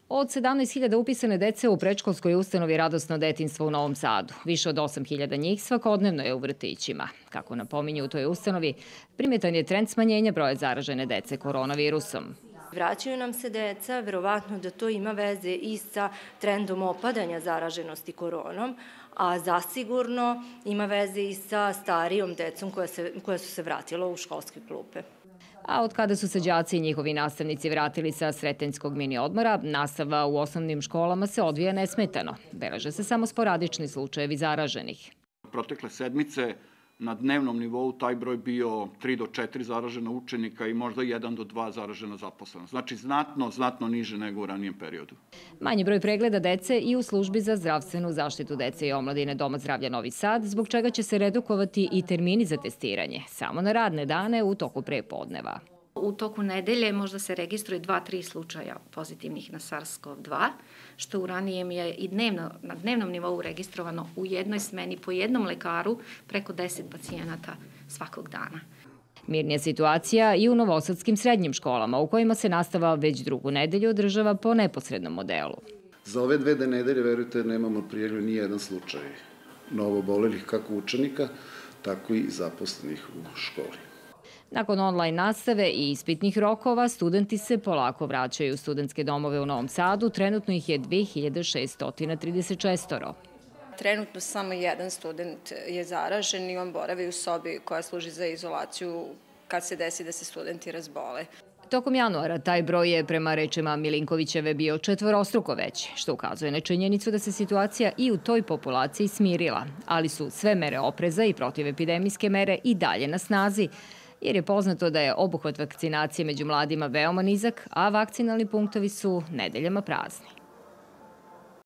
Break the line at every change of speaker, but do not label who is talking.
Od 17.000 upisane dece u predškolskoj ustanovi Radosno detinjstvo u Novom Sadu. Više od 8.000 njih svakodnevno je u vrtićima. Kako napominju u toj ustanovi, primetan je trend smanjenja broja zaražene dece koronavirusom.
Vraćaju nam se deca, verovatno da to ima veze i sa trendom opadanja zaraženosti koronom, a zasigurno ima veze i sa starijom decom koja su se vratila u školske klupe.
A od kada su se đaci i njihovi nastavnici vratili sa sretenjskog mini odmora, nastava u osnovnim školama se odvija nesmetano. Beleže se samo sporadični slučajevi zaraženih.
Protekle sedmice na dnevnom nivou taj broj bio 3 do 4 zaražena učenika i možda 1 do 2 zaražena zaposlena. Znači znatno niže nego u ranijem periodu.
Manji broj pregleda dece i u službi za zdravstvenu zaštitu dece i omladine Doma zdravlja Novi Sad, zbog čega će se redukovati i termini za testiranje, samo na radne dane u toku prepodneva.
U toku nedelje možda se registruje 2-3 slučaja pozitivnih na SARS-CoV-2, što u ranijem je i na dnevnom nivou registrovano u jednoj smeni po jednom lekaru preko 10 pacijenata svakog dana.
Mirnija situacija i u novosadskim srednjim školama, u kojima se nastava već drugu nedelju održava po neposrednom modelu.
Za ove 2 nedelje, verujte, nemamo prijavljen ni jedan slučaj novoobolelih kako učenika, tako i zaposlenih u školi.
Nakon online nastave i ispitnih rokova, studenti se polako vraćaju u studentske domove u Novom Sadu. Trenutno ih je 2634.
Trenutno samo jedan student je zaražen i on boravi u sobi koja služi za izolaciju kad se desi da se studenti razbole.
Tokom januara taj broj je prema rečima Milinkovićeve bio 4-struko veći, što ukazuje na činjenicu da se situacija i u toj populaciji smirila, ali su sve mere opreza i protivepidemijske mere i dalje na snazi, jer je poznato da je obuhvat vakcinacije među mladima veoma nizak, a vakcinalni punktovi su nedeljama prazni.